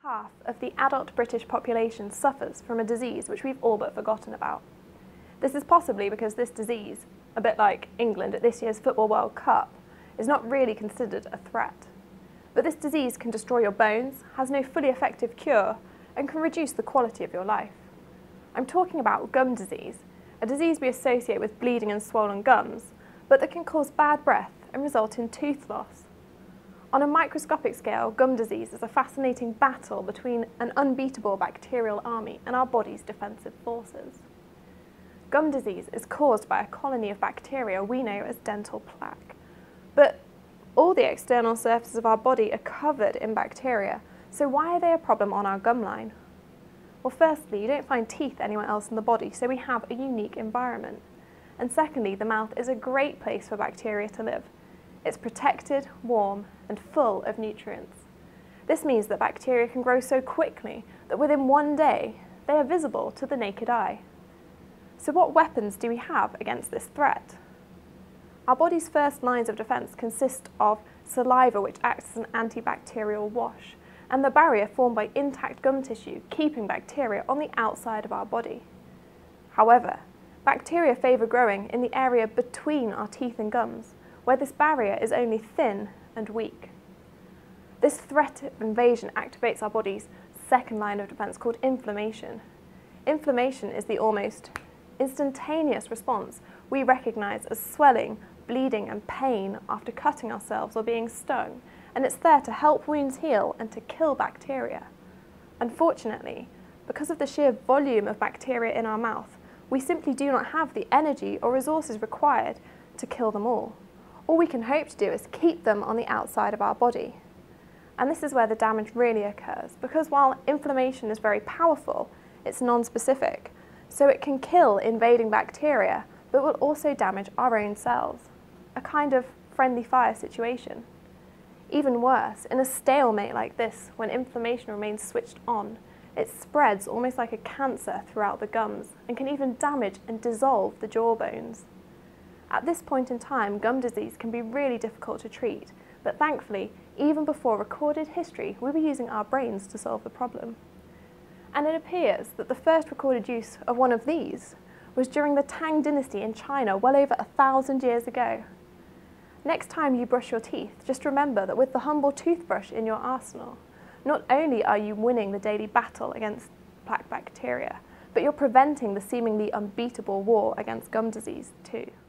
Half of the adult British population suffers from a disease which we've all but forgotten about. This is possibly because this disease, a bit like England at this year's Football World Cup, is not really considered a threat. But this disease can destroy your bones, has no fully effective cure, and can reduce the quality of your life. I'm talking about gum disease, a disease we associate with bleeding and swollen gums, but that can cause bad breath and result in tooth loss. On a microscopic scale, gum disease is a fascinating battle between an unbeatable bacterial army and our body's defensive forces. Gum disease is caused by a colony of bacteria we know as dental plaque. But all the external surfaces of our body are covered in bacteria, so why are they a problem on our gum line? Well, firstly, you don't find teeth anywhere else in the body, so we have a unique environment. And secondly, the mouth is a great place for bacteria to live. It's protected, warm, and full of nutrients. This means that bacteria can grow so quickly that within one day, they are visible to the naked eye. So what weapons do we have against this threat? Our body's first lines of defense consist of saliva, which acts as an antibacterial wash, and the barrier formed by intact gum tissue, keeping bacteria on the outside of our body. However, bacteria favour growing in the area between our teeth and gums, where this barrier is only thin and weak. This threat of invasion activates our body's second line of defense called inflammation. Inflammation is the almost instantaneous response we recognize as swelling, bleeding and pain after cutting ourselves or being stung, and it's there to help wounds heal and to kill bacteria. Unfortunately, because of the sheer volume of bacteria in our mouth, we simply do not have the energy or resources required to kill them all. All we can hope to do is keep them on the outside of our body. And this is where the damage really occurs, because while inflammation is very powerful, it's non-specific, so it can kill invading bacteria, but will also damage our own cells, a kind of friendly fire situation. Even worse, in a stalemate like this, when inflammation remains switched on, it spreads almost like a cancer throughout the gums and can even damage and dissolve the jaw bones. At this point in time, gum disease can be really difficult to treat, but thankfully, even before recorded history, we were using our brains to solve the problem. And it appears that the first recorded use of one of these was during the Tang dynasty in China well over 1,000 years ago. Next time you brush your teeth, just remember that with the humble toothbrush in your arsenal, not only are you winning the daily battle against plaque bacteria, but you're preventing the seemingly unbeatable war against gum disease too.